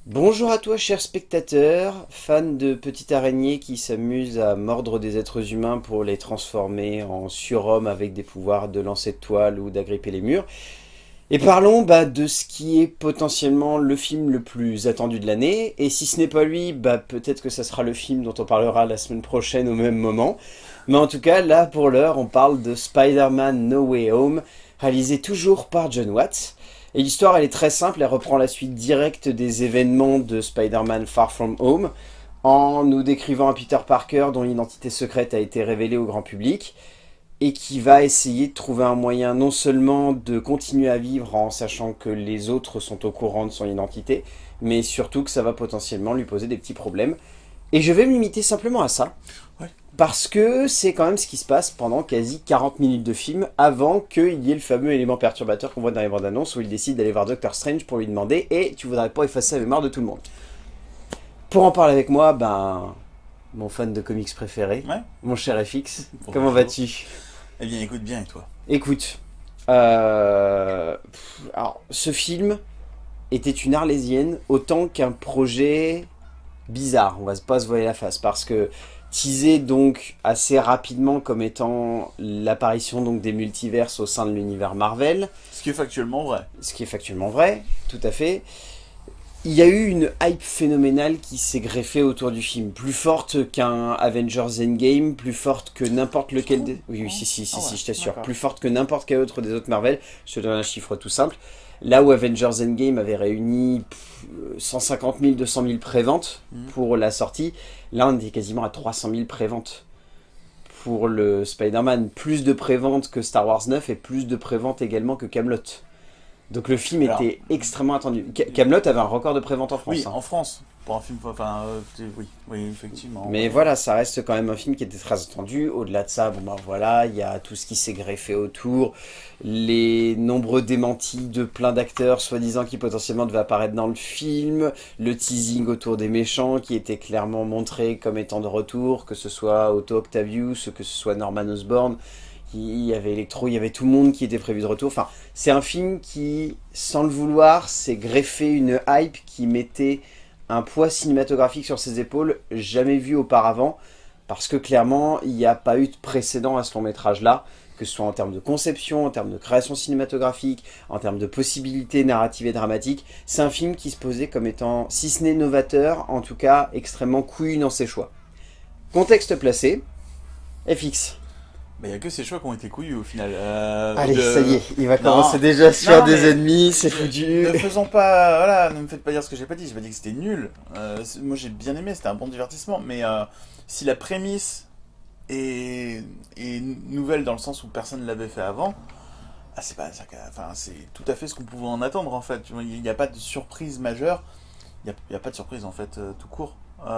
Bonjour à toi, cher spectateur, fan de petites araignées qui s'amusent à mordre des êtres humains pour les transformer en surhommes avec des pouvoirs de lancer de toile ou d'agripper les murs. Et parlons de ce qui est potentiellement le film le plus attendu de l'année. Et si ce n'est pas lui, peut-être que ça sera le film dont on parlera la semaine prochaine au même moment. Mais en tout cas, là pour l'heure, on parle de Spider-Man No Way Home, réalisé toujours par John Watts. Et l'histoire, elle est très simple, elle reprend la suite directe des événements de Spider-Man Far From Home, en nous décrivant un Peter Parker dont l'identité secrète a été révélée au grand public, et qui va essayer de trouver un moyen non seulement de continuer à vivre en sachant que les autres sont au courant de son identité, mais surtout que ça va potentiellement lui poser des petits problèmes. Et je vais me limiter simplement à ça, Ouais. parce que c'est quand même ce qui se passe pendant quasi 40 minutes de film avant qu'il y ait le fameux élément perturbateur qu'on voit dans les bandes annonces où il décide d'aller voir Doctor Strange pour lui demander «Et tu voudrais pas effacer la mémoire de tout le monde?» Pour en parler avec moi, mon fan de comics préféré, Ouais. mon cher FX, comment Bonjour. vas-tu? Eh bien, écoute bien, et toi? Écoute, alors ce film était une arlésienne autant qu'un projet bizarre, on va pas se voiler la face, parce que teasé donc assez rapidement comme étant l'apparition donc des multiverses au sein de l'univers Marvel, Ce qui est factuellement vrai. ce qui est factuellement vrai, tout à fait. Il y a eu une hype phénoménale qui s'est greffée autour du film, plus forte qu'un Avengers Endgame, plus forte que n'importe Tu lequel trouves? des... Oui, oui, Non. si, Ah ouais, je t'assure, d'accord. plus forte que n'importe quel autre des autres Marvel. Je te donne un chiffre tout simple. Là où Avengers Endgame avait réuni 150 000, 200 000 préventes Mhm. pour la sortie, là on était quasiment à 300 000 préventes pour le Spider-Man. Plus de préventes que Star Wars 9 et plus de préventes également que Camelot. Donc le film Alors, était extrêmement attendu. Camelot avait un record de prévente en France, oui, hein. en France, pour un film, enfin, oui, oui, effectivement. Mais voilà, ça reste quand même un film qui était très attendu. Au-delà de ça, voilà, il y a tout ce qui s'est greffé autour, les nombreux démentis de plein d'acteurs soi-disant qui potentiellement devaient apparaître dans le film, le teasing autour des méchants qui était clairement montré comme étant de retour, que ce soit Otto Octavius, que ce soit Norman Osborn, il y avait Electro, il y avait tout le monde qui était prévu de retour. Enfin, c'est un film qui, sans le vouloir, s'est greffé une hype qui mettait un poids cinématographique sur ses épaules jamais vu auparavant, parce que clairement, il n'y a pas eu de précédent à ce long métrage-là, que ce soit en termes de conception, en termes de création cinématographique, en termes de possibilités narratives et dramatiques. C'est un film qui se posait comme étant, si ce n'est novateur, en tout cas extrêmement couillu dans ses choix. Contexte placé, FX. Mais il n'y a que ces choix qui ont été couillus au final. Allez, ça y est, il va Non, commencer déjà à se faire non, des mais ennemis, c'est foutu. ne faisons pas, voilà, ne me faites pas dire ce que j'ai pas dit. J'ai pas dit que c'était nul. Moi, j'ai bien aimé, c'était un bon divertissement. Mais si la prémisse est nouvelle dans le sens où personne ne l'avait fait avant, ah, c'est pas, enfin, c'est tout à fait ce qu'on pouvait en attendre en fait. Tu vois, il n'y a pas de surprise majeure. Il y a pas de surprise en fait, tout court.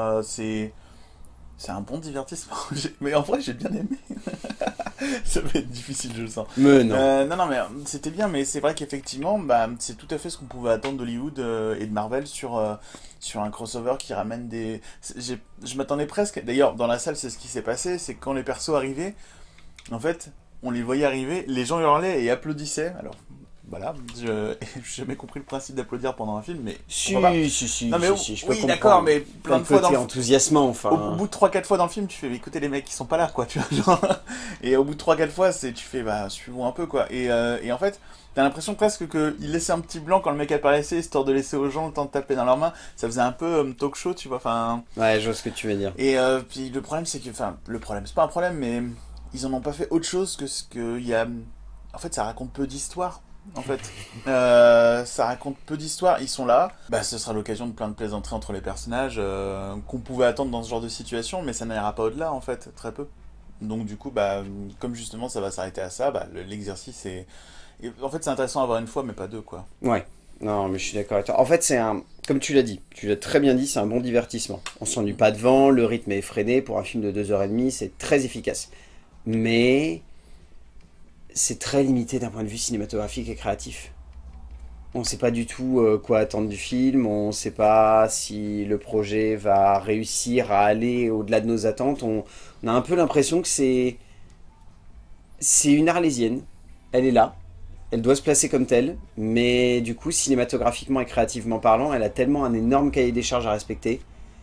C'est un bon divertissement. Mais en vrai, j'ai bien aimé. Ça va être difficile, je le sens. Mais non. Non, non, mais c'était bien, mais c'est vrai qu'effectivement, c'est tout à fait ce qu'on pouvait attendre d'Hollywood et de Marvel sur un crossover qui ramène des. Je m'attendais presque. D'ailleurs, dans la salle, c'est ce qui s'est passé, c'est que quand les persos arrivaient, en fait, on les voyait arriver, les gens hurlaient et applaudissaient. Alors, voilà, j'ai jamais compris le principe d'applaudir pendant un film, mais Si, pourquoi pas. si, Non, mais je peux oui, comprendre. d'accord, mais plein de fois dans côté le enthousiasmant, au bout de 3-4 fois dans le film, tu fais écoutez les mecs qui sont pas là quoi, tu vois. Et au bout de 3-4 fois, tu fais suivons un peu quoi. Et en fait, t'as l'impression presque qu'il laissait un petit blanc quand le mec apparaissait, histoire de laisser aux gens le temps de taper dans leurs mains. Ça faisait un peu talk show, tu vois. Enfin. Ouais, je vois ce que tu veux dire. Et puis le problème, c'est que. Enfin, le problème, c'est pas un problème, mais ils en ont pas fait autre chose que ce qu'il y a. En fait, ça raconte peu d'histoire. En fait, ça raconte peu d'histoire. Ils sont là. Ce sera l'occasion de plein de plaisanteries entre les personnages qu'on pouvait attendre dans ce genre de situation, mais ça n'ira pas au-delà en fait, très peu. Donc du coup, comme justement ça va s'arrêter à ça, l'exercice est. En fait, c'est intéressant à voir une fois, mais pas deux quoi. Ouais. Non, mais je suis d'accord avec toi. En fait, c'est un. Comme tu l'as dit, tu l'as très bien dit, c'est un bon divertissement. On s'ennuie pas devant, le rythme est effréné. Pour un film de 2h30, c'est très efficace. Mais. C'est très limité d'un point de vue cinématographique et créatif. On ne sait pas du tout quoi attendre du film, on ne sait pas si le projet va réussir à aller au-delà de nos attentes. On a un peu l'impression que c'est une arlésienne. Elle est là, elle doit se placer comme telle, mais du coup, cinématographiquement et créativement parlant, elle a tellement un énorme cahier des charges à respecter.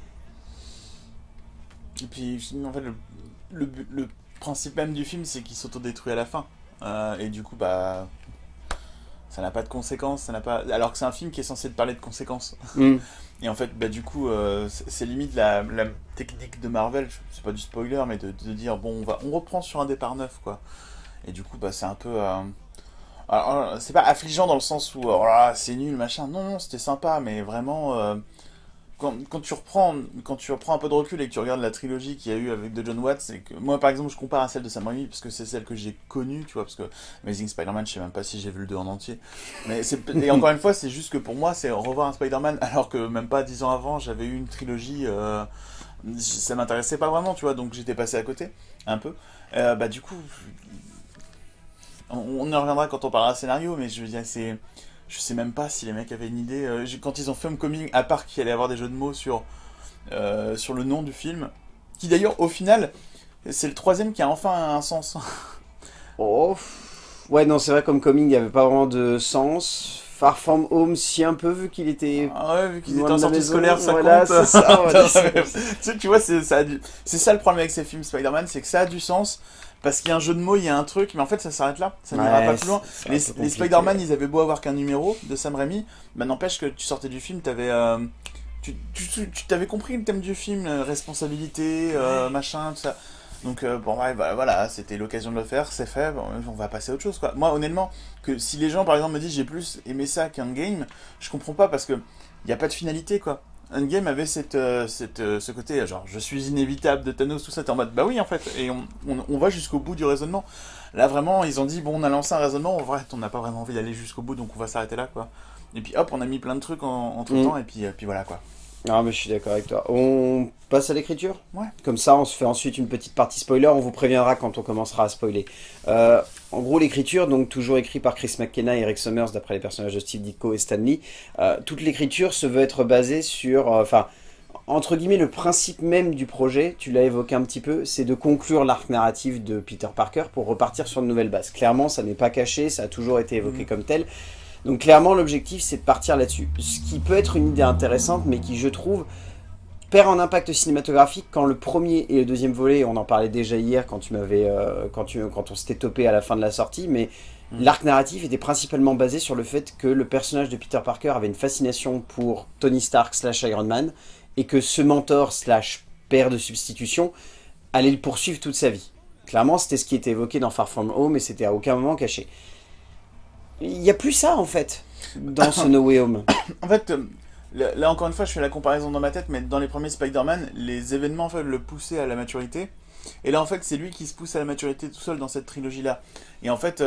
Et puis, en fait, le principe même du film, c'est qu'il s'autodétruit à la fin. Et du coup, bah, ça n'a pas de conséquences, ça n'a pas... alors que c'est un film qui est censé te parler de conséquences. Mm. Et en fait, bah, du coup, c'est limite la technique de Marvel, c'est pas du spoiler, mais de dire, bon, on reprend sur un départ neuf, quoi. Et du coup, bah, c'est un peu... alors, c'est pas affligeant dans le sens où, oh là, c'est nul, machin. Non, non, c'était sympa, mais vraiment... quand tu reprends un peu de recul et que tu regardes la trilogie qu'il y a eu avec de John Watts, et que moi par exemple je compare à celle de Sam Raimi parce que c'est celle que j'ai connue, tu vois, parce que Amazing Spider-Man, je sais même pas si j'ai vu le 2 en entier. Et encore une fois, c'est juste que pour moi, c'est revoir un Spider-Man alors que même pas 10 ans avant, j'avais eu une trilogie, ça m'intéressait pas vraiment, tu vois, donc j'étais passé à côté, un peu. Bah du coup, on en reviendra quand on parlera scénario, mais je veux dire, je sais même pas si les mecs avaient une idée. Quand ils ont fait Homecoming, à part qu'il allait y avoir des jeux de mots sur le nom du film, qui d'ailleurs, au final, c'est le troisième qui a enfin un sens. Oh. Ouais, non, c'est vrai, comme Coming, il n'y avait pas vraiment de sens. Far From Home, si un peu, vu qu'il était... Ah ouais, vu qu'ils étaient loin en de la sortie maison, scolaire, ça voilà, compte. c'est ça, voilà, Tu vois, c'est ça le problème avec ces films Spider-Man, c'est que ça a du sens. Parce qu'il y a un jeu de mots, il y a un truc, mais en fait ça s'arrête là, ça n'ira pas plus loin. Les Spider-Man, ils avaient beau avoir qu'un numéro de Sam Raimi, bah n'empêche que tu sortais du film, tu t'avais compris le thème du film, responsabilité, machin, tout ça. Donc bon ouais, bah, voilà, c'était l'occasion de le faire, c'est fait, bon, on va passer à autre chose quoi. Moi honnêtement, que si les gens par exemple me disent j'ai plus aimé ça qu'un game, je comprends pas parce que il y a pas de finalité quoi. Endgame avait ce côté, genre, je suis inévitable de Thanos, tout ça, t'es en mode, bah oui, en fait, et on va jusqu'au bout du raisonnement. Là, vraiment, ils ont dit, bon, on a lancé un raisonnement, en vrai, on n'a pas vraiment envie d'aller jusqu'au bout, donc on va s'arrêter là, quoi. Et puis, hop, on a mis plein de trucs entre temps, et puis voilà, quoi. Ah, mais je suis d'accord avec toi. On passe à l'écriture? Ouais. Comme ça, on se fait ensuite une petite partie spoiler. On vous préviendra quand on commencera à spoiler. En gros, l'écriture, donc toujours écrit par Chris McKenna et Eric Summers, d'après les personnages de Steve Ditko et Stan Lee. Toute l'écriture se veut être basée sur... Enfin, entre guillemets, le principe même du projet, tu l'as évoqué un petit peu, c'est de conclure l'arc narratif de Peter Parker pour repartir sur de nouvelles bases. Clairement, ça n'est pas caché, ça a toujours été évoqué comme tel. Donc clairement, l'objectif, c'est de partir là-dessus. Ce qui peut être une idée intéressante, mais qui, je trouve, perd en impact cinématographique quand le premier et le deuxième volet, on en parlait déjà hier quand tu m'avais, quand on s'était topé à la fin de la sortie, mais l'arc narratif était principalement basé sur le fait que le personnage de Peter Parker avait une fascination pour Tony Stark / Iron Man, et que ce mentor / père de substitution allait le poursuivre toute sa vie. Clairement, c'était ce qui était évoqué dans Far From Home, et c'était à aucun moment caché. Il n'y a plus ça, en fait, dans ce No Way Home. En fait, là, encore une fois, je fais la comparaison dans ma tête, mais dans les premiers Spider-Man, les événements, en fait, le poussaient à la maturité. Et là, en fait, c'est lui qui se pousse à la maturité tout seul dans cette trilogie-là. Et en fait...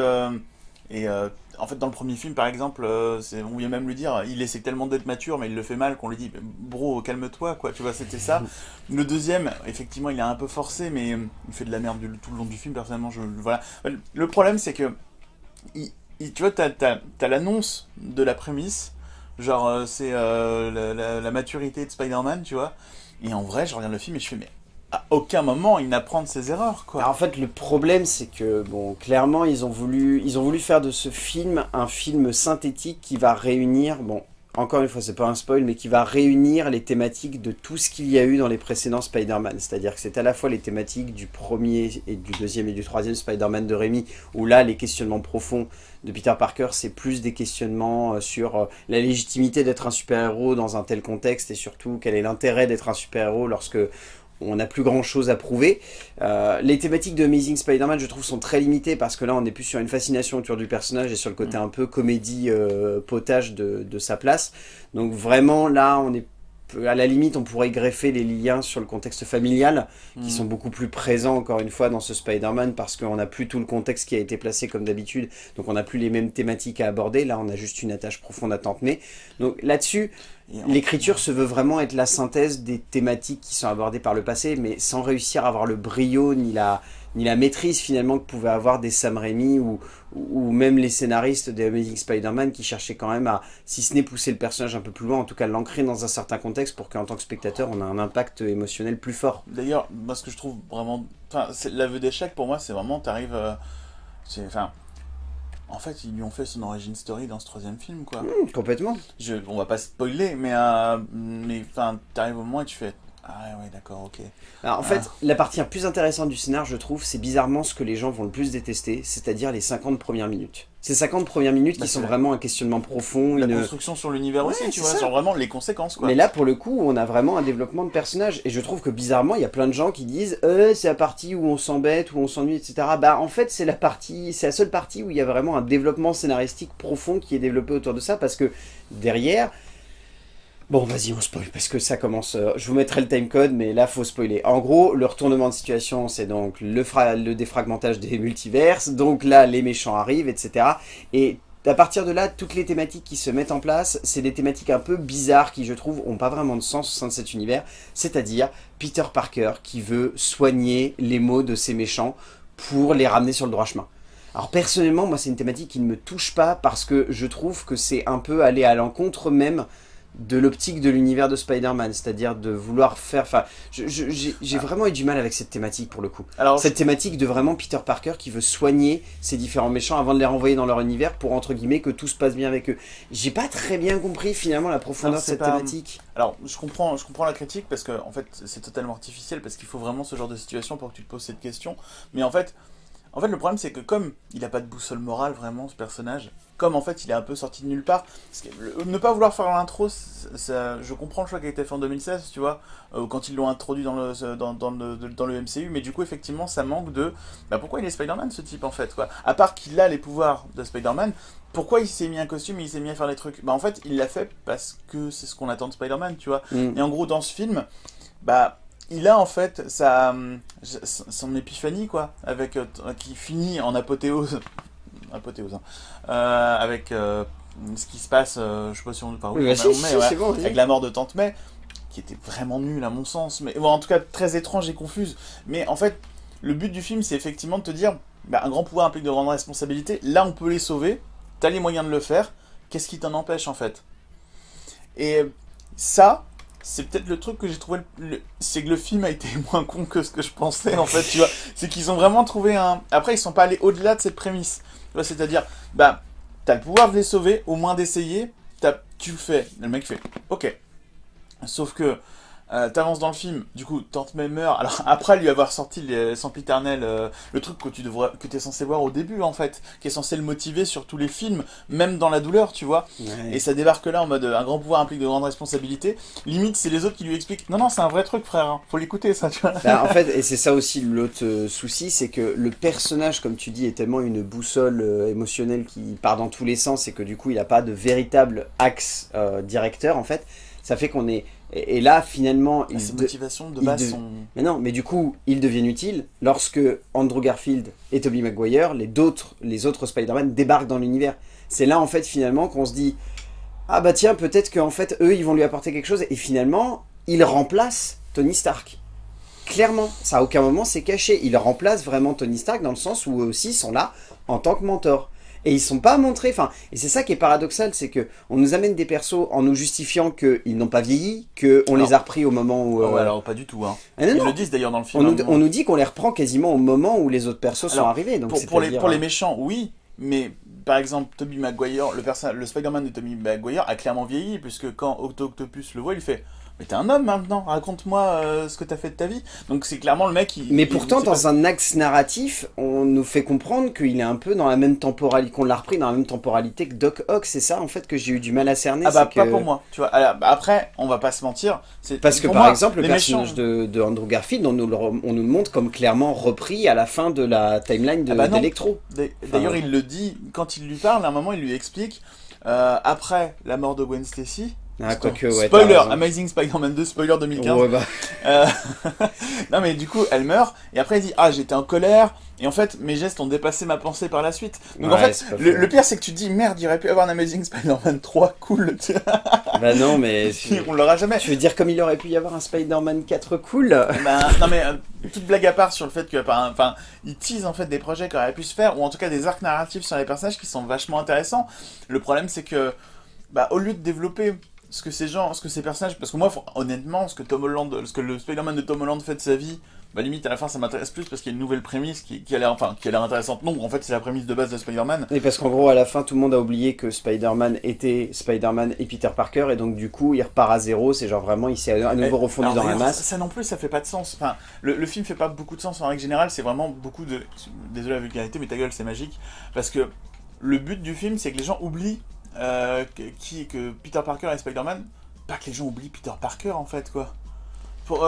en fait, dans le premier film, par exemple, on vient même lui dire, il essaie tellement d'être mature, mais il le fait mal, qu'on lui dit, bro, calme-toi, quoi, tu vois, c'était ça. Le deuxième, effectivement, il est un peu forcé, mais il fait de la merde tout le long du film, personnellement, voilà. Le problème, c'est que, tu vois, t'as l'annonce de la prémisse, genre, c'est la maturité de Spider-Man, tu vois, et en vrai, je regarde le film et je fais, mais à aucun moment il n'apprend de ses erreurs, quoi. Alors, en fait, le problème, c'est que, bon, clairement, ils ont voulu faire de ce film un film synthétique qui va réunir, bon, encore une fois, c'est pas un spoil, mais qui va réunir les thématiques de tout ce qu'il y a eu dans les précédents Spider-Man. C'est-à-dire que c'est à la fois les thématiques du premier et du deuxième et du troisième Spider-Man de Raimi, où là, les questionnements profonds de Peter Parker, c'est plus des questionnements sur la légitimité d'être un super-héros dans un tel contexte, et surtout, quel est l'intérêt d'être un super-héros lorsque on n'a plus grand chose à prouver. Les thématiques de Amazing Spider-Man, je trouve, sont très limitées parce que là, on n'est plus sur une fascination autour du personnage et sur le côté un peu comédie potage de sa place. Donc vraiment, là, on est à la limite, on pourrait greffer les liens sur le contexte familial qui sont beaucoup plus présents, encore une fois, dans ce Spider-Man parce qu'on n'a plus tout le contexte qui a été placé comme d'habitude. Donc on n'a plus les mêmes thématiques à aborder. Là, on a juste une attache profonde à tenir. Donc là-dessus, l'écriture se veut vraiment être la synthèse des thématiques qui sont abordées par le passé, mais sans réussir à avoir le brio ni la maîtrise finalement que pouvaient avoir des Sam Raimi ou même les scénaristes des Amazing Spider-Man qui cherchaient quand même à, si ce n'est pousser le personnage un peu plus loin, en tout cas l'ancrer dans un certain contexte pour qu'en tant que spectateur on ait un impact émotionnel plus fort. D'ailleurs, moi ce que je trouve vraiment... Enfin, l'aveu d'échec pour moi, c'est vraiment, t'arrives... En fait, ils lui ont fait son origin story dans ce troisième film, quoi. Complètement. On va pas spoiler, mais enfin, t'arrives au moment et tu fais... Ah ouais, d'accord, ok. Alors, en fait, la partie la plus intéressante du scénar, je trouve, c'est bizarrement ce que les gens vont le plus détester, c'est-à-dire les 50 premières minutes. Ces 50 premières minutes qui sont vraiment un questionnement profond. La construction sur l'univers aussi, tu vois, sur vraiment les conséquences, quoi. Mais là, pour le coup, on a vraiment un développement de personnage. Et je trouve que bizarrement, il y a plein de gens qui disent c'est la partie où on s'embête, où on s'ennuie, etc. Bah, en fait, c'est la seule partie où il y a vraiment un développement scénaristique profond qui est développé autour de ça, parce que derrière... Bon, vas-y, on spoil, parce que ça commence... je vous mettrai le timecode, mais là, faut spoiler. En gros, le retournement de situation, c'est donc le défragmentage des multiverses. Donc là, les méchants arrivent, etc. Et à partir de là, toutes les thématiques qui se mettent en place, c'est des thématiques un peu bizarres qui, je trouve, ont pas vraiment de sens au sein de cet univers. C'est-à-dire Peter Parker qui veut soigner les maux de ses méchants pour les ramener sur le droit chemin. Alors personnellement, moi, c'est une thématique qui ne me touche pas parce que je trouve que c'est un peu aller à l'encontre même de l'optique de l'univers de Spider-Man, c'est-à-dire de vouloir faire... Enfin, j'ai vraiment eu du mal avec cette thématique pour le coup. Alors, cette thématique de vraiment Peter Parker qui veut soigner ses différents méchants avant de les renvoyer dans leur univers pour, entre guillemets, que tout se passe bien avec eux. J'ai pas très bien compris finalement la profondeur de cette thématique. Alors, je comprends la critique parce que en fait, c'est totalement artificiel parce qu'il faut vraiment ce genre de situation pour que tu te poses cette question. Mais en fait, le problème, c'est que comme il n'a pas de boussole morale, vraiment, ce personnage, comme en fait, il est un peu sorti de nulle part, parce que ne pas vouloir faire l'intro, je comprends le choix qui a été fait en 2016, tu vois, quand ils l'ont introduit dans le MCU, mais du coup, effectivement, ça manque de... Bah, pourquoi il est Spider-Man, ce type, en fait, quoi. À part qu'il a les pouvoirs de Spider-Man, pourquoi il s'est mis un costume et il s'est mis à faire des trucs? Bah, en fait, il l'a fait parce que c'est ce qu'on attend de Spider-Man, tu vois. Et en gros, dans ce film, bah... il a en fait son épiphanie, quoi, qui finit en apothéose, avec ce qui se passe, je sais pas si on parle, avec la mort de Tante May, qui était vraiment nulle à mon sens, mais bon, en tout cas très étrange et confuse. Mais en fait, le but du film, c'est effectivement de te dire, bah, un grand pouvoir implique de grandes responsabilités. Là, on peut les sauver, t'as les moyens de le faire. Qu'est-ce qui t'en empêche, en fait? Et ça, c'est peut-être le truc que j'ai trouvé, c'est que le film a été moins con que ce que je pensais, en fait, tu vois. C'est qu'ils ont vraiment trouvé un... Après, ils sont pas allés au-delà de cette prémisse. Tu vois, c'est-à-dire, bah, t'as le pouvoir de les sauver, au moins d'essayer, tu le fais. Le mec fait, ok. Sauf que, t'avances dans le film, du coup, Tante May meurt. Alors, après lui avoir sorti les sempiternel, le truc que t'es censé voir au début, en fait, qui est censé le motiver sur tous les films, même dans la douleur, tu vois. Ouais. Et ça débarque là en mode, un grand pouvoir implique de grandes responsabilités. Limite, c'est les autres qui lui expliquent, non, c'est un vrai truc, frère, hein. Faut l'écouter, ça, tu vois. Bah, en fait, et c'est ça aussi l'autre souci, c'est que le personnage, comme tu dis, est tellement une boussole émotionnelle qui part dans tous les sens et que du coup, il n'a pas de véritable axe directeur, en fait. Ça fait qu'on est... Et là, finalement... Ses motivations de base sont... Mais non, mais du coup, ils deviennent utiles lorsque Andrew Garfield et Tobey Maguire, les autres Spider-Man, débarquent dans l'univers. C'est là, en fait, finalement, qu'on se dit... Ah bah tiens, peut-être qu'en fait, eux, ils vont lui apporter quelque chose. Et finalement, ils remplacent Tony Stark. Clairement, ça à aucun moment c'est caché. Ils remplacent vraiment Tony Stark dans le sens où eux aussi sont là en tant que mentor. Et ils sont pas montrés, enfin, et c'est ça qui est paradoxal, c'est que on nous amène des persos en nous justifiant qu'ils n'ont pas vieilli, qu'on les a repris au moment où... ouais, alors pas du tout, hein. Ils le disent d'ailleurs dans le film. On nous dit qu'on les reprend quasiment au moment où les autres persos sont arrivés. Donc pour les méchants, oui, mais par exemple, Tobey Maguire, le Spider-Man de Tobey Maguire a clairement vieilli, puisque quand Octopus le voit, il fait... Mais t'es un homme maintenant, raconte-moi ce que t'as fait de ta vie. Donc c'est clairement le mec Mais pourtant, dans un axe narratif, on nous fait comprendre qu'il est un peu dans la même temporalité, qu'on l'a repris dans la même temporalité que Doc Ock. C'est ça, en fait, que j'ai eu du mal à cerner. Ah bah, pas pour moi, tu vois. Alors, après, on va pas se mentir. Parce que, par exemple, le personnage de Andrew Garfield, on nous le montre comme clairement repris à la fin de la timeline d'Electro. D'ailleurs, il le dit, quand il lui parle, à un moment, il lui explique, après la mort de Gwen Stacy... Ah, quoique, ouais, spoiler, Amazing Spider-Man 2, spoiler 2015. Ouais, bah. Non mais du coup, elle meurt, et après elle dit, ah j'étais en colère, et en fait mes gestes ont dépassé ma pensée par la suite. Donc en fait, le pire c'est que tu te dis, merde, il aurait pu avoir un Amazing Spider-Man 3, cool. Bah non mais... On l'aura jamais. Tu veux dire comme il aurait pu y avoir un Spider-Man 4 cool. Bah, non mais, toute blague à part sur le fait que, enfin, ils teasent en fait des projets qui auraient pu se faire, ou en tout cas des arcs narratifs sur les personnages qui sont vachement intéressants. Le problème c'est que, bah au lieu de développer... ce que ces personnages, parce que moi, honnêtement, ce que le Spider-Man de Tom Holland fait de sa vie, bah limite à la fin ça m'intéresse plus parce qu'il y a une nouvelle prémisse qui a l'air intéressante. Non, en fait c'est la prémisse de base de Spider-Man. Et parce qu'en gros à la fin tout le monde a oublié que Spider-Man était Spider-Man et Peter Parker et donc du coup il repart à zéro, c'est genre vraiment il s'est à nouveau refondu dans la masse. Ça non plus ça fait pas de sens. Enfin, le film fait pas beaucoup de sens en règle générale, c'est vraiment beaucoup de... Désolé la vulgarité mais ta gueule c'est magique. Parce que le but du film c'est que les gens oublient que Peter Parker est Spider-Man. Pas que les gens oublient Peter Parker en fait quoi. Pour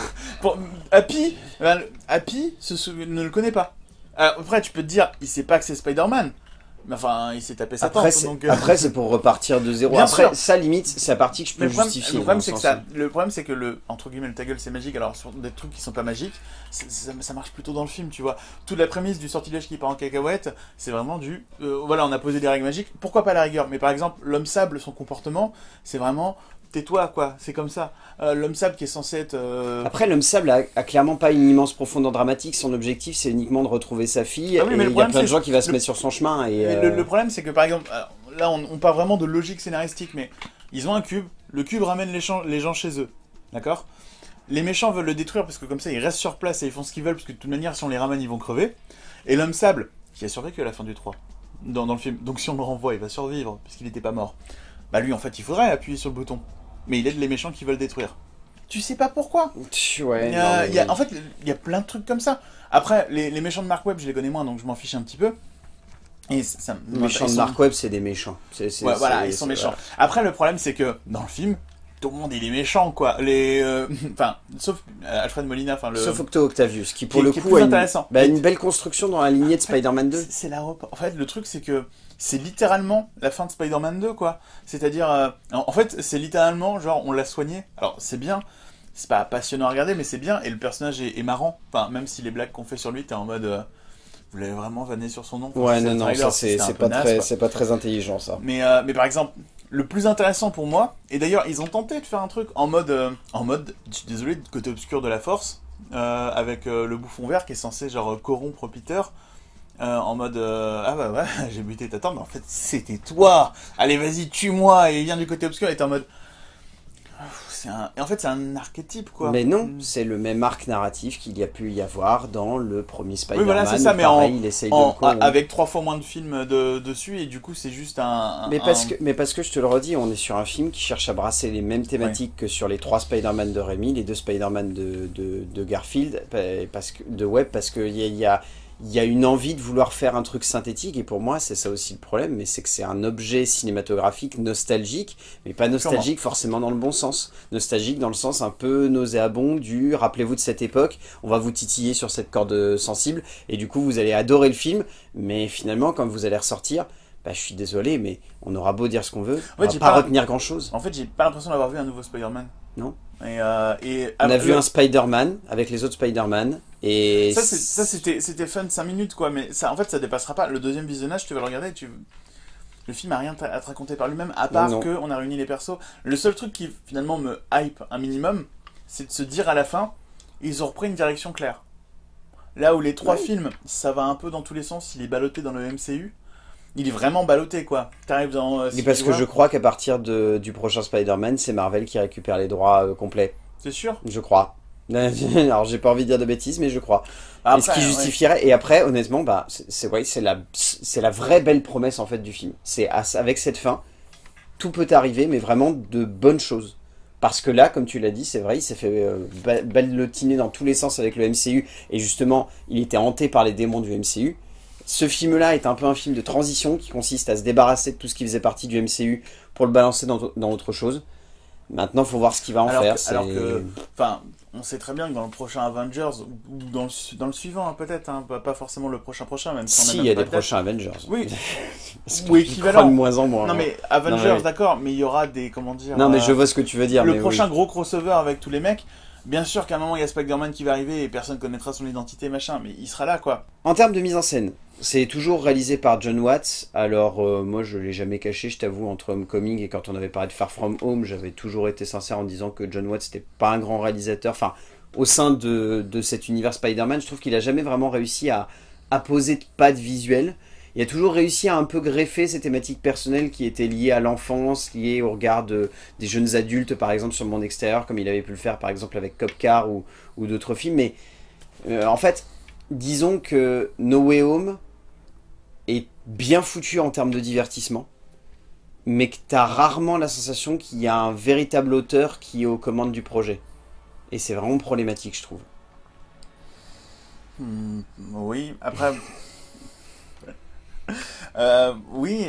Happy, Happy ne le connaît pas. Alors, après tu peux te dire il sait pas que c'est Spider-Man. Mais enfin, il s'est tapé sa tante. Après, c'est pour repartir de zéro. Bien après, sûr. ça limite, c'est la partie que je peux justifier. Le problème, c'est que le entre guillemets le ta gueule c'est magique. Alors sur des trucs qui sont pas magiques, ça marche plutôt dans le film, tu vois. Toute la prémisse du sortilège qui part en cacahuète, c'est vraiment du voilà, on a posé des règles magiques. Pourquoi pas la rigueur? Mais par exemple, l'homme sable, son comportement, c'est vraiment tais-toi quoi. C'est comme ça. L'homme sable qui est censé être. Après, l'homme sable a clairement pas une immense profondeur dramatique. Son objectif, c'est uniquement de retrouver sa fille. Ah oui, mais et il y a plein de gens qui vont se mettre sur son chemin. Le problème, c'est que par exemple, là, on part vraiment de logique scénaristique, mais ils ont un cube. Le cube ramène les gens chez eux, d'accord? Les méchants veulent le détruire parce que comme ça, ils restent sur place et ils font ce qu'ils veulent parce que de toute manière, si on les ramène, ils vont crever. Et l'homme sable, qui a survécu à la fin du 3 dans le film, donc si on le renvoie, il va survivre puisqu'il n'était pas mort. Bah lui, en fait, il faudrait appuyer sur le bouton. Mais il aide les méchants qui veulent détruire. Tu sais pas pourquoi. Ouais, en fait, il y a plein de trucs comme ça. Après, les méchants de Mark Webb, je les connais moins, donc je m'en fiche un petit peu. Et les méchants de Mark Webb, c'est des méchants. Voilà, ils sont méchants. Après, le problème, c'est que dans le film, tout le monde il est méchant, quoi. Enfin, sauf Alfred Molina, sauf Octo Octavius, qui pour le coup a une belle construction dans la lignée de Spider-Man 2. C'est l'aéroport. En fait, le truc, c'est que c'est littéralement la fin de Spider-Man 2, quoi. C'est-à-dire, en fait, c'est littéralement, genre, on l'a soigné. Alors, c'est bien, c'est pas passionnant à regarder, mais c'est bien, et le personnage est marrant. Enfin, même si les blagues qu'on fait sur lui, t'es en mode, vous l'avez vraiment vanné sur son nom. Ouais, non, ça c'est pas très intelligent, ça. Mais par exemple, le plus intéressant pour moi, et d'ailleurs, ils ont tenté de faire un truc en mode, je suis désolé, du côté obscur de la force, avec le bouffon vert qui est censé, genre, corrompre Peter. En mode ah bah ouais j'ai buté ta tante mais en fait c'était toi, allez vas-y tue-moi, et il vient du côté obscur et t'es en mode et en fait c'est un archétype quoi. Mais non, c'est le même arc narratif qu'il y a pu y avoir dans le premier Spider-Man. Oui voilà c'est ça, mais pareil, il essaye avec 3 fois moins de films dessus et du coup c'est juste mais parce que je te le redis, on est sur un film qui cherche à brasser les mêmes thématiques que sur les 3 Spider-Man de Raimi, les 2 Spider-Man de Garfield, parce qu'il y a une envie de vouloir faire un truc synthétique, et pour moi c'est ça aussi le problème, mais c'est que c'est un objet cinématographique nostalgique, mais pas nostalgique forcément dans le bon sens, nostalgique dans le sens un peu nauséabond du rappelez-vous de cette époque, on va vous titiller sur cette corde sensible, et du coup vous allez adorer le film, mais finalement quand vous allez ressortir, bah je suis désolé, mais on aura beau dire ce qu'on veut, on va pas retenir grand chose. En fait j'ai pas l'impression d'avoir vu un nouveau Spider-Man. Non. On a vu un Spider-Man avec les autres Spider-Man. Et ça c'était fun 5 minutes quoi, mais ça en fait ça dépassera pas. Le deuxième visionnage, tu vas le regarder, le film a rien à te raconter par lui-même, à part que on a réuni les persos. Le seul truc qui finalement me hype un minimum, c'est de se dire à la fin, ils ont repris une direction claire. Là où les 3 films, ça va un peu dans tous les sens, il est ballotté dans le MCU. Il est vraiment ballotté quoi. T'arrives dans. Et parce que je crois qu'à partir du prochain Spider-Man, c'est Marvel qui récupère les droits complets. C'est sûr. Je crois. Alors j'ai pas envie de dire de bêtises, mais je crois. Après, et ce qui justifierait. Et après, honnêtement, bah c'est la vraie belle promesse en fait du film. C'est avec cette fin, tout peut arriver, mais vraiment de bonnes choses. Parce que là, comme tu l'as dit, c'est vrai, il s'est fait ballotiner dans tous les sens avec le MCU, et justement, il était hanté par les démons du MCU. Ce film-là est un peu un film de transition qui consiste à se débarrasser de tout ce qui faisait partie du MCU pour le balancer dans autre chose. Maintenant, il faut voir ce qu'il va en faire. Alors que, enfin, on sait très bien que dans le prochain Avengers, ou dans le suivant hein, peut-être, hein, pas forcément le prochain, même si il y a des prochains Avengers. Oui, ou équivalent. De moins en moins. Non mais Avengers, d'accord, mais il y aura des, comment dire... Non mais je vois ce que tu veux dire. Le prochain gros crossover avec tous les mecs, bien sûr qu'à un moment il y a Spider-Man qui va arriver et personne connaîtra son identité, machin, mais il sera là quoi. En termes de mise en scène, c'est toujours réalisé par John Watts. Alors moi je l'ai jamais caché, je t'avoue, entre Homecoming et quand on avait parlé de Far From Home, j'avais toujours été sincère en disant que John Watts n'était pas un grand réalisateur. Enfin, au sein de cet univers Spider-Man, je trouve qu'il a jamais vraiment réussi à poser de pattes visuelles. Il a toujours réussi à un peu greffer ces thématiques personnelles qui étaient liées à l'enfance, liées au regard des jeunes adultes, par exemple, sur le monde extérieur, comme il avait pu le faire, par exemple, avec Cop Car ou d'autres films. Mais En fait, disons que No Way Home est bien foutu en termes de divertissement, mais que t'as rarement la sensation qu'il y a un véritable auteur qui est aux commandes du projet. Et c'est vraiment problématique, je trouve. Oui, après... oui,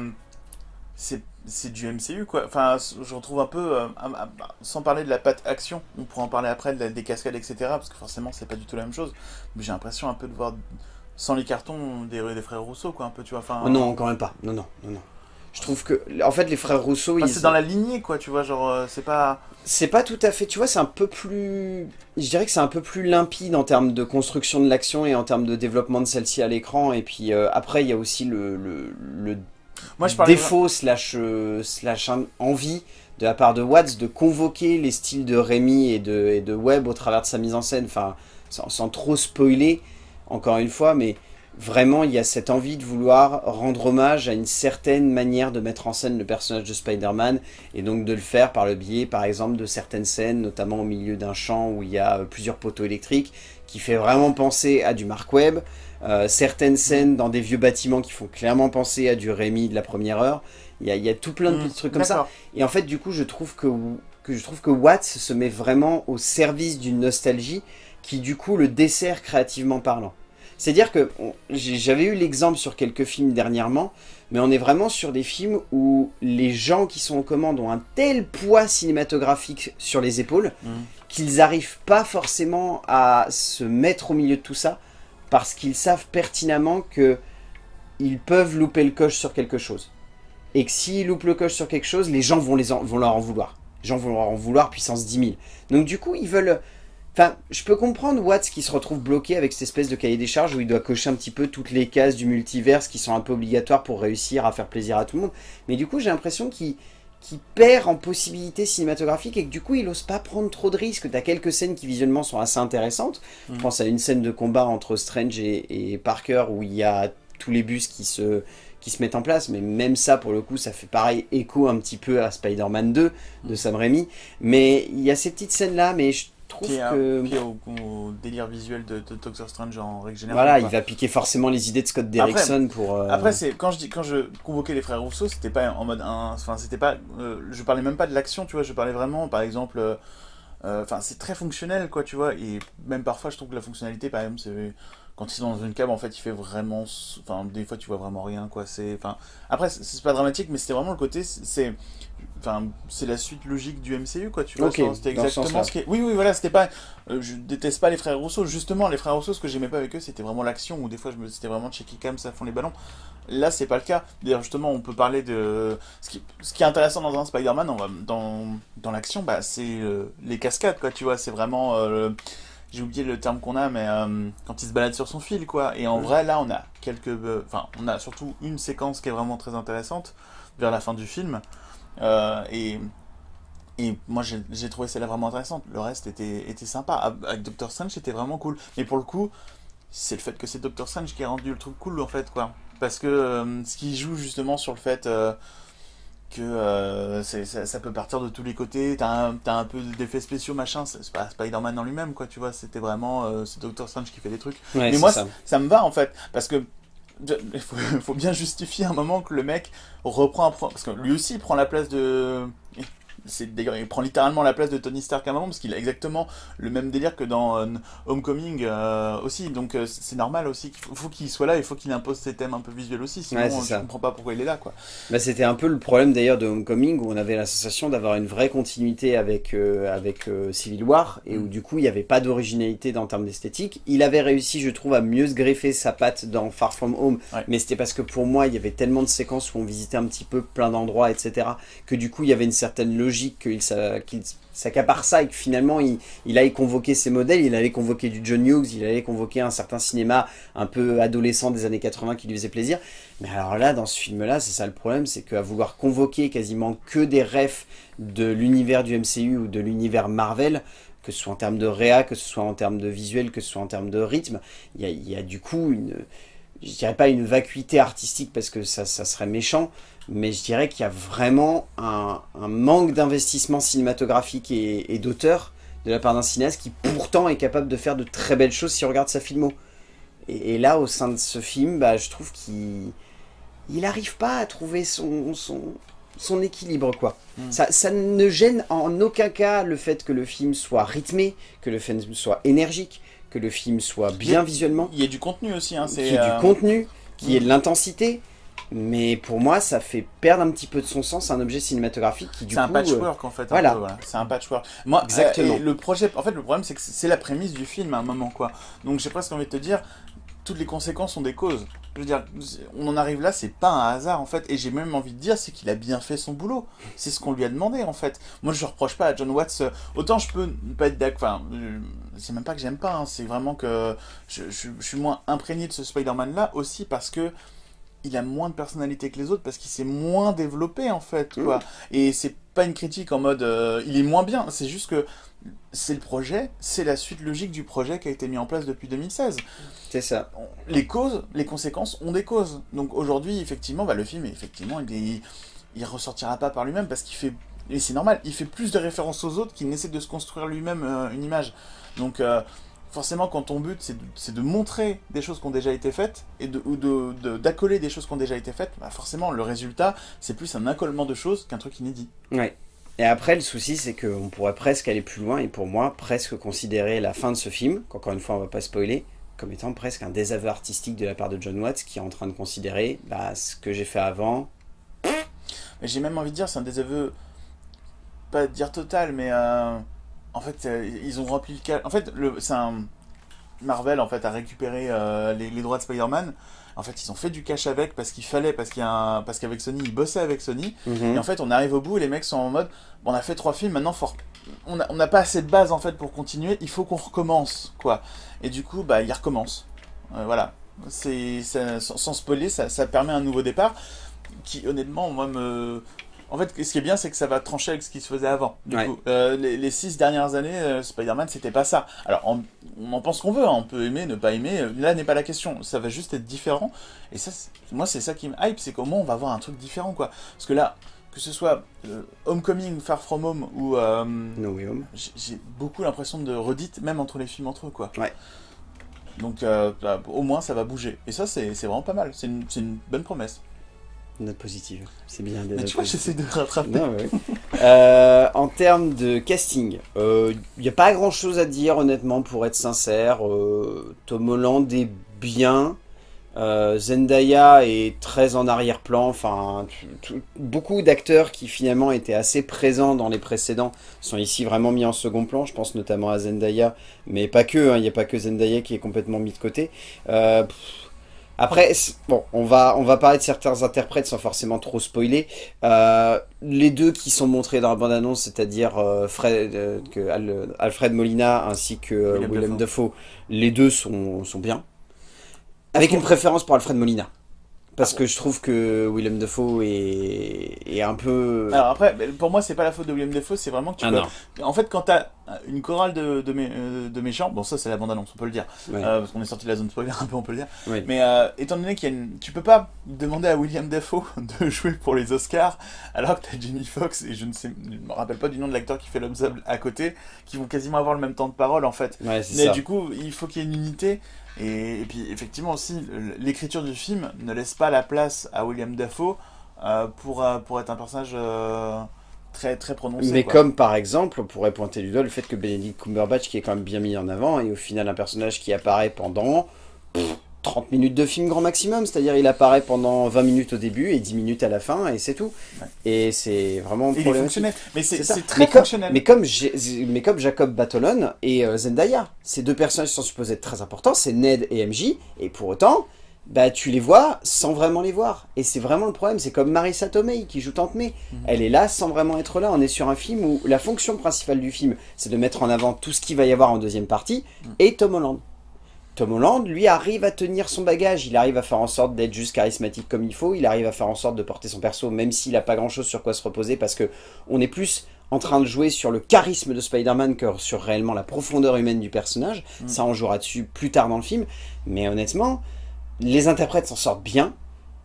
c'est du MCU, quoi. Enfin, je retrouve un peu... sans parler de la patte action, on pourra en parler après, des cascades, etc. Parce que forcément, c'est pas du tout la même chose. Mais j'ai l'impression un peu de voir, sans les cartons, des frères Rousseau, quoi, un peu, tu vois. Enfin, Oh non, quand même pas. Non, non, non, non. Je trouve que, en fait, les frères Rousseau, enfin, ils... c'est dans la lignée, quoi, tu vois, genre, c'est pas... C'est pas tout à fait, tu vois, c'est un peu plus... Je dirais que c'est un peu plus limpide en termes de construction de l'action et en termes de développement de celle-ci à l'écran. Et puis après, il y a aussi le Moi, je parlais... défaut slash envie de la part de Watts de convoquer les styles de Rémi et de Webb au travers de sa mise en scène. Enfin, sans trop spoiler, encore une fois, mais... Vraiment, il y a cette envie de vouloir rendre hommage à une certaine manière de mettre en scène le personnage de Spider-Man, et donc de le faire par le biais, par exemple, de certaines scènes, notamment au milieu d'un champ où il y a plusieurs poteaux électriques, qui fait vraiment penser à du Mark Webb, certaines scènes dans des vieux bâtiments qui font clairement penser à du Rémi de la première heure. Il y a tout plein de petits trucs comme ça. Et en fait, du coup, je trouve que Watts se met vraiment au service d'une nostalgie qui, du coup, le dessert créativement parlant. C'est-à-dire que j'avais eu l'exemple sur quelques films dernièrement, mais on est vraiment sur des films où les gens qui sont aux commandes ont un tel poids cinématographique sur les épaules qu'ils n'arrivent pas forcément à se mettre au milieu de tout ça parce qu'ils savent pertinemment qu'ils peuvent louper le coche sur quelque chose. Et que s'ils loupent le coche sur quelque chose, les gens vont leur en vouloir. Les gens vont leur en vouloir puissance 10 000. Donc du coup, ils veulent... Enfin, je peux comprendre Watts qui se retrouve bloqué avec cette espèce de cahier des charges où il doit cocher un petit peu toutes les cases du multiverse qui sont un peu obligatoires pour réussir à faire plaisir à tout le monde. Mais du coup, j'ai l'impression qu'il perd en possibilités cinématographiques et que du coup, il n'ose pas prendre trop de risques. T'as quelques scènes qui visuellement sont assez intéressantes. Je pense à une scène de combat entre Strange et Parker où il y a tous les bus qui se mettent en place, mais même ça, pour le coup, ça fait pareil écho un petit peu à Spider-Man 2 de Sam Raimi. Mais il y a ces petites scènes-là, mais je trouve que... Puis au délire visuel de Doctor Strange en règle générale. Voilà, quoi. Il va piquer forcément les idées de Scott Derrickson pour... Après, quand je convoquais les frères Rousseau, c'était pas en mode... Enfin, c'était pas... je parlais même pas de l'action, tu vois, je parlais vraiment, par exemple... Enfin, c'est très fonctionnel, quoi, tu vois, et même parfois, je trouve que la fonctionnalité, par exemple, c'est... Quand ils sont dans une cave, en fait, il fait vraiment... Enfin, des fois, tu vois vraiment rien, quoi, c'est... Enfin, après, c'est pas dramatique, mais c'était vraiment le côté... Enfin, c'est la suite logique du MCU, quoi, tu vois. Okay, c'était exactement ce qui est... Oui, oui, voilà, c'était pas... je déteste pas les frères Rousseau. Justement, les frères Rousseau, ce que j'aimais pas avec eux, c'était vraiment l'action, ou des fois, c'était vraiment checky cam, ça fond les ballons. Là, c'est pas le cas. D'ailleurs, justement, on peut parler de... Ce qui est intéressant dans un Spider-Man, dans l'action, bah, c'est les cascades, quoi, tu vois. C'est vraiment... j'ai oublié le terme qu'on a, mais quand il se balade sur son fil, quoi. Et en vrai, là, on a enfin, on a surtout une séquence qui est vraiment très intéressante, vers la fin du film. Et moi j'ai trouvé celle-là vraiment intéressante. Le reste était sympa. Avec Doctor Strange c'était vraiment cool. Mais pour le coup, c'est le fait que c'est Doctor Strange qui a rendu le truc cool en fait, quoi. Parce que ce qui joue justement sur le fait que ça peut partir de tous les côtés. T'as un peu d'effets spéciaux, machin. C'est pas Spider-Man en lui-même, quoi, tu vois. C'était vraiment c'est Doctor Strange qui fait des trucs. Ouais, mais moi ça me va en fait. Parce que il faut bien justifier un moment que le mec reprend parce que lui aussi il prend la place de... D'ailleurs, il prend littéralement la place de Tony Stark à un moment, parce qu'il a exactement le même délire que dans Homecoming aussi. Donc c'est normal aussi qu'il faut qu'il soit là, il faut qu'il impose ses thèmes un peu visuels aussi, sinon je comprends pas pourquoi il est là, quoi. Bah, c'était un peu le problème d'ailleurs de Homecoming, où on avait la sensation d'avoir une vraie continuité avec Civil War, et où du coup il n'y avait pas d'originalité en termes d'esthétique. Il avait réussi, je trouve, à mieux se greffer sa patte dans Far From Home, mais c'était parce que pour moi il y avait tellement de séquences où on visitait un petit peu plein d'endroits, etc., que du coup il y avait une certaine logique qu'il s'accapare ça, et que finalement il allait convoquer ses modèles, il allait convoquer du John Hughes, il allait convoquer un certain cinéma un peu adolescent des années 80 qui lui faisait plaisir. Mais alors là, dans ce film-là, c'est ça le problème, c'est qu'à vouloir convoquer quasiment que des refs de l'univers du MCU ou de l'univers Marvel, que ce soit en termes de réa, que ce soit en termes de visuel, que ce soit en termes de rythme, il y a du coup je dirais pas une vacuité artistique parce que ça serait méchant, mais je dirais qu'il y a vraiment un manque d'investissement cinématographique et d'auteur de la part d'un cinéaste qui pourtant est capable de faire de très belles choses si on regarde sa filmo. Et là, au sein de ce film, bah, je trouve qu'il n'arrive pas à trouver son équilibre, quoi. Ça ne gêne en aucun cas le fait que le film soit rythmé, que le film soit énergique, que le film soit bien visuellement. Il y a du contenu aussi. Hein, qu'il y ait du contenu, qu'il y ait de l'intensité. Mais pour moi, ça fait perdre un petit peu de son sens à un objet cinématographique qui, du coup... C'est un patchwork, en fait. Voilà. Voilà. C'est un patchwork. Moi, exactement. Le projet... En fait, le problème, c'est que c'est la prémisse du film à un moment, quoi. Donc, j'ai presque envie de te dire, toutes les conséquences sont des causes. Je veux dire, on en arrive là, c'est pas un hasard, en fait. Et j'ai même envie de dire, c'est qu'il a bien fait son boulot. C'est ce qu'on lui a demandé, en fait. Moi, je reproche pas à John Watts... autant je peux ne pas être d'accord... Enfin, c'est même pas que j'aime pas, hein, c'est vraiment que je suis moins imprégné de ce Spider-Man-là, aussi parce que il a moins de personnalité que les autres parce qu'il s'est moins développé en fait, quoi. Et c'est pas une critique en mode il est moins bien, c'est juste que c'est le projet, c'est la suite logique du projet qui a été mis en place depuis 2016. C'est ça. Les causes, les conséquences ont des causes. Donc aujourd'hui, effectivement, bah, le film, effectivement, il ressortira pas par lui-même parce qu'il fait, et c'est normal, il fait plus de références aux autres qu'il n'essaie de se construire lui-même une image. Donc forcément, quand ton but, c'est de montrer des choses qui ont déjà été faites, ou d'accoler des choses qui ont déjà été faites, bah forcément, le résultat, c'est plus un accolement de choses qu'un truc inédit. Ouais. Et après, le souci, c'est qu'on pourrait presque aller plus loin, et pour moi, presque considérer la fin de ce film, qu'encore une fois, on va pas spoiler, comme étant presque un désaveu artistique de la part de John Watts, qui est en train de considérer, bah, ce que j'ai fait avant... J'ai même envie de dire, c'est un désaveu, pas dire total, mais... En fait, ils ont rempli le cas. En fait, c'est un Marvel en fait a récupéré les droits de Spider-Man. En fait, ils ont fait du cash avec parce qu'il fallait, parce qu'avec Sony, ils bossaient avec Sony. Et en fait, on arrive au bout et les mecs sont en mode, bon, on a fait 3 films, maintenant on n'a pas assez de base en fait pour continuer. Il faut qu'on recommence, quoi. Et du coup, bah, ils recommencent. Voilà. Sans spoiler, ça permet un nouveau départ qui, honnêtement, moi En fait, ce qui est bien, c'est que ça va trancher avec ce qui se faisait avant. Du coup, les 6 dernières années, Spider-Man, c'était pas ça. Alors, on en pense qu'on veut, hein, on peut aimer, ne pas aimer. Là n'est pas la question. Ça va juste être différent. Et ça, moi, c'est ça qui me hype, c'est qu'au moins, on va avoir un truc différent, quoi. Parce que là, que ce soit Homecoming, Far From Home ou No Way Home, j'ai beaucoup l'impression de redite, même entre les films entre eux, quoi. Ouais. Donc, au moins, ça va bouger. Et ça, c'est vraiment pas mal. C'est une bonne promesse. Note positive, c'est bien. Mais tu vois, j'essaie de rattraper. Non, ouais. En termes de casting, il n'y a pas grand chose à dire, honnêtement, pour être sincère. Tom Holland est bien. Zendaya est très en arrière-plan. Enfin, beaucoup d'acteurs qui finalement étaient assez présents dans les précédents sont ici vraiment mis en second plan. Je pense notamment à Zendaya, mais pas que. Il n'y a pas que Zendaya qui est complètement mis de côté. Après, bon, on va parler de certains interprètes sans forcément trop spoiler. Les deux qui sont montrés dans la bande-annonce, c'est-à-dire Alfred Molina ainsi que Willem Dafoe, les deux sont bien. Avec une préférence pour Alfred Molina. Parce que je trouve que Willem Dafoe est un peu... Alors après, pour moi, c'est pas la faute de Willem Dafoe, c'est vraiment que tu peux... En fait, quand t'as une chorale de méchants, bon ça c'est la bande-annonce, on peut le dire, parce qu'on est sorti de la zone spoiler un peu, on peut le dire, mais étant donné qu'il y a tu peux pas demander à Willem Dafoe de jouer pour les Oscars, alors que t'as Jamie Foxx, et je ne me rappelle pas du nom de l'acteur qui fait l'homme sable à côté, qui vont quasiment avoir le même temps de parole en fait. Ouais, c'est mais ça. Du coup, il faut qu'il y ait une unité. Et puis effectivement aussi, l'écriture du film ne laisse pas la place à Willem Dafoe pour être un personnage très, très prononcé. Mais quoi. Comme par exemple, on pourrait pointer du doigt le fait que Benedict Cumberbatch, qui est quand même bien mis en avant, et au final un personnage qui apparaît pendant 30 minutes de film grand maximum, c'est-à-dire il apparaît pendant 20 minutes au début et 10 minutes à la fin, et c'est tout. Ouais. Et c'est vraiment problématique. Il est fonctionnel, mais c'est très fonctionnel. Mais comme Jacob Batalon et Zendaya, ces deux personnages sont supposés être très importants, c'est Ned et MJ, et pour autant, bah, tu les vois sans vraiment les voir. Et c'est vraiment le problème, c'est comme Marissa Tomei qui joue Tante May. Elle est là sans vraiment être là. On est sur un film où la fonction principale du film, c'est de mettre en avant tout ce qu'il va y avoir en deuxième partie, et Tom Holland. Tom Holland, lui, arrive à tenir son bagage, il arrive à faire en sorte d'être juste charismatique comme il faut, il arrive à faire en sorte de porter son perso, même s'il n'a pas grand-chose sur quoi se reposer, parce que on est plus en train de jouer sur le charisme de Spider-Man que sur réellement la profondeur humaine du personnage. Ça, on jouera dessus plus tard dans le film. Mais honnêtement, les interprètes s'en sortent bien.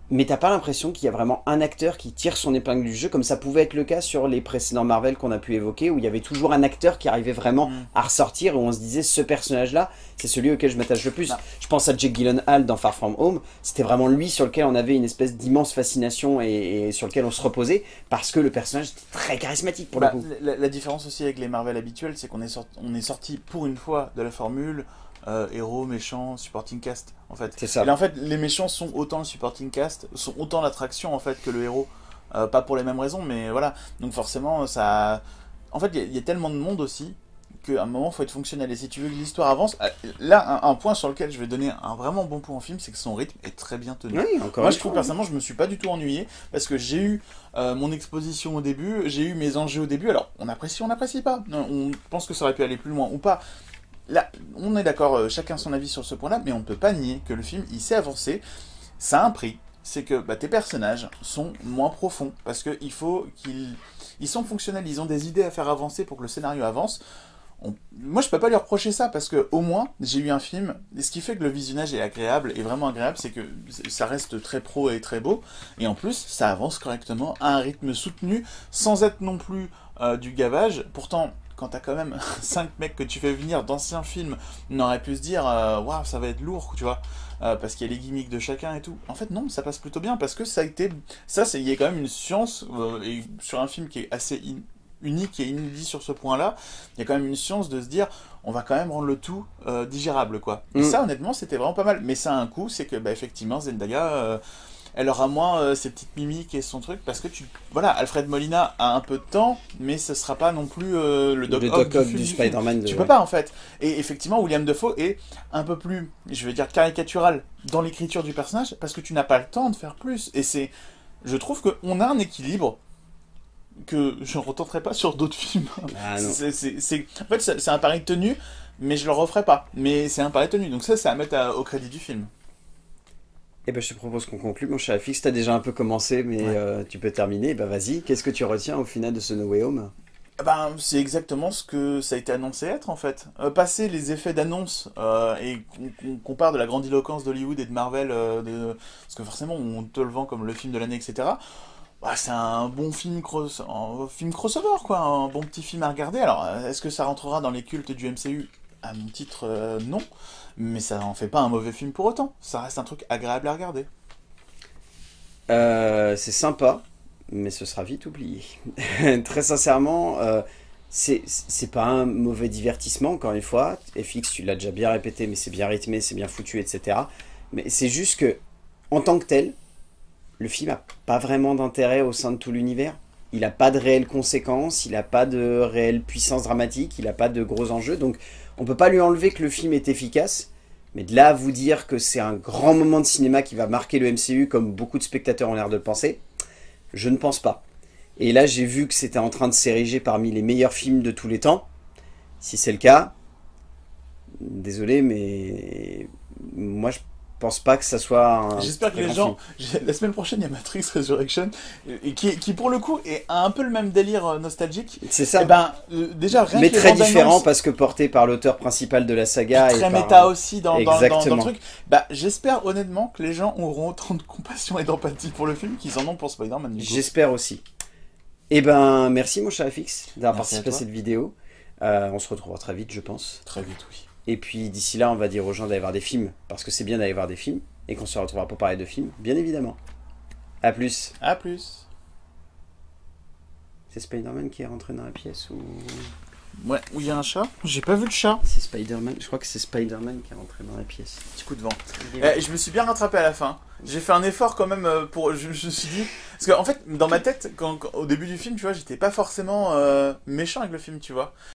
Mais t'as pas l'impression qu'il y a vraiment un acteur qui tire son épingle du jeu, comme ça pouvait être le cas sur les précédents Marvel qu'on a pu évoquer, où il y avait toujours un acteur qui arrivait vraiment à ressortir, où on se disait ce personnage-là, c'est celui auquel je m'attache le plus. Non. Je pense à Jake Gyllenhaal dans Far From Home, c'était vraiment lui sur lequel on avait une espèce d'immense fascination et sur lequel on se reposait, parce que le personnage était très charismatique pour le coup. La différence aussi avec les Marvel habituels, c'est qu'on est sorti pour une fois de la formule héros, méchants, supporting cast, en fait. C'est ça. Et là, en fait, les méchants sont autant le supporting cast, sont autant l'attraction, en fait, que le héros. Pas pour les mêmes raisons, mais voilà. Donc forcément, ça... En fait, il y a tellement de monde aussi, qu'à un moment, il faut être fonctionnel. Et si tu veux que l'histoire avance... Là, un point sur lequel je vais donner un vraiment bon point au film, c'est que son rythme est très bien tenu. Oui, encore Moi, une je trouve fois, personnellement, je me suis pas du tout ennuyé, parce que j'ai eu mon exposition au début, j'ai eu mes enjeux au début. Alors, on n'apprécie pas. On pense que ça aurait pu aller plus loin ou pas. Là, on est d'accord, chacun son avis sur ce point-là, mais on ne peut pas nier que le film, il s'est avancé. Ça a un prix, c'est que tes personnages sont moins profonds, parce qu'il faut ils sont fonctionnels, ils ont des idées à faire avancer pour que le scénario avance. Moi, je peux pas lui reprocher ça, parce que au moins, j'ai eu un film, et ce qui fait que le visionnage est agréable, est vraiment agréable, c'est que ça reste très pro et très beau, et en plus, ça avance correctement, à un rythme soutenu, sans être non plus du gavage. Pourtant, quand t'as quand même 5 mecs que tu fais venir d'anciens films, on aurait pu se dire waouh, ça va être lourd, tu vois, parce qu'il y a les gimmicks de chacun et tout. En fait, non, ça passe plutôt bien, parce que ça a été. Il y a quand même une science, et sur un film qui est assez unique et inédit sur ce point-là, il y a quand même une science de se dire on va quand même rendre le tout digérable, quoi. Et ça, honnêtement, c'était vraiment pas mal. Mais ça a un coup, c'est que effectivement, Zendaya. Elle aura moins ses petites mimiques et son truc, parce que voilà, Alfred Molina a un peu de temps, mais ce sera pas non plus le Doc Ock du Spider-Man. Tu peux pas, en fait. Et effectivement, William Dafoe est un peu plus, je vais dire, caricatural dans l'écriture du personnage, parce que tu n'as pas le temps de faire plus. Et je trouve qu'on a un équilibre que je ne retenterai pas sur d'autres films. Ah, non. En fait, c'est un pari tenu, mais je le referai pas. Mais c'est un pari tenu, donc ça, c'est à mettre au crédit du film. Eh ben, je te propose qu'on conclue, mon cher FX. T'as déjà un peu commencé, mais tu peux terminer. Ben, vas-y, qu'est-ce que tu retiens au final de ce No Way Home? C'est exactement ce que ça a été annoncé être, en fait. Passer les effets d'annonce et qu'on parle de la grandiloquence d'Hollywood et de Marvel, parce que forcément, on te le vend comme le film de l'année, etc. C'est un bon film, crossover, quoi. Un bon petit film à regarder. Alors, est-ce que ça rentrera dans les cultes du MCU? À mon titre, non. Mais ça en fait pas un mauvais film pour autant. Ça reste un truc agréable à regarder. C'est sympa, mais ce sera vite oublié. Très sincèrement, c'est pas un mauvais divertissement, encore une fois. FX, tu l'as déjà bien répété, mais c'est bien rythmé, c'est bien foutu, etc. Mais c'est juste que, en tant que tel, le film a pas vraiment d'intérêt au sein de tout l'univers. Il n'a pas de réelles conséquences, il n'a pas de réelle puissance dramatique, il n'a pas de gros enjeux. Donc, on peut pas lui enlever que le film est efficace. Mais de là à vous dire que c'est un grand moment de cinéma qui va marquer le MCU, comme beaucoup de spectateurs ont l'air de le penser, je ne pense pas. Et là, j'ai vu que c'était en train de s'ériger parmi les meilleurs films de tous les temps. Si c'est le cas, désolé, mais moi, je pense pas que ça soit un... J'espère que les gens... La semaine prochaine, il y a Matrix Resurrection, et qui pour le coup, a un peu le même délire nostalgique. C'est ça. Déjà, rien mais que très les bandes différent, annonces, parce que porté par l'auteur principal de la saga. très et par... méta aussi dans le Exactement. truc. J'espère honnêtement que les gens auront autant de compassion et d'empathie pour le film qu'ils en ont pour Spider-Man. J'espère aussi. Eh ben, merci mon cher FX d'avoir Merci participé à à toi. cette vidéo. On se retrouvera très vite, je pense. Très vite, oui. Et puis d'ici là, on va dire aux gens d'aller voir des films, parce que c'est bien d'aller voir des films, et qu'on se retrouvera pour parler de films, bien évidemment. A plus. À plus. C'est Spider-Man qui est rentré dans la pièce ou... Ouais, où il y a un chat? J'ai pas vu le chat. C'est Spider-Man, je crois que c'est Spider-Man qui est rentré dans la pièce. Petit coup de vent. Je me suis bien rattrapé à la fin. J'ai fait un effort quand même pour... Je me suis dit... Parce qu'en fait, dans ma tête, au début du film, tu vois, j'étais pas forcément méchant avec le film, tu vois.